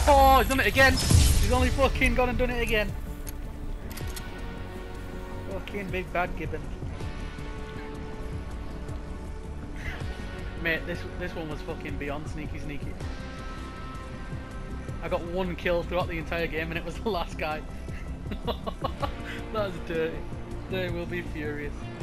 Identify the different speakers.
Speaker 1: Oh, he's done it again. He's only fucking gone and done it again. Fucking big bad Gibbon. Mate, this one was fucking beyond sneaky. I got one kill throughout the entire game and it was the last guy. That was dirty. They will be furious.